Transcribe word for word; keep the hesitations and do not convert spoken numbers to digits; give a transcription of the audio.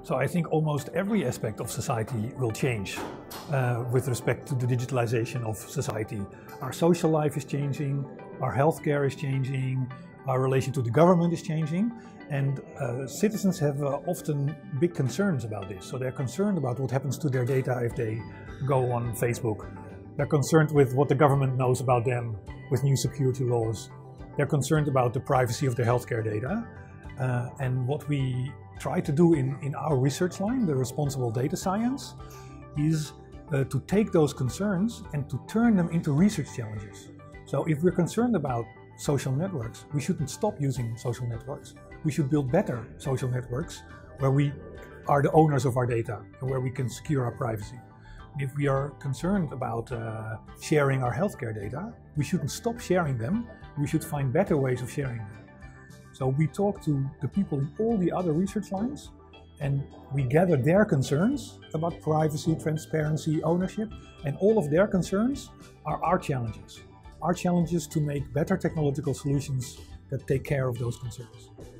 So I think almost every aspect of society will change uh, with respect to the digitalization of society. Our social life is changing, our healthcare is changing, our relation to the government is changing, and uh, citizens have uh, often big concerns about this. So they're concerned about what happens to their data if they go on Facebook. They're concerned with what the government knows about them with new security laws. They're concerned about the privacy of their healthcare data. Uh, and what we try to do in, in our research line, the responsible data science, is uh, to take those concerns and to turn them into research challenges. So if we're concerned about social networks, we shouldn't stop using social networks. We should build better social networks where we are the owners of our data and where we can secure our privacy. If we are concerned about uh, sharing our healthcare data, we shouldn't stop sharing them. We should find better ways of sharing them. So we talk to the people in all the other research lines and we gather their concerns about privacy, transparency, ownership, and all of their concerns are our challenges. Our challenges to make better technological solutions that take care of those concerns.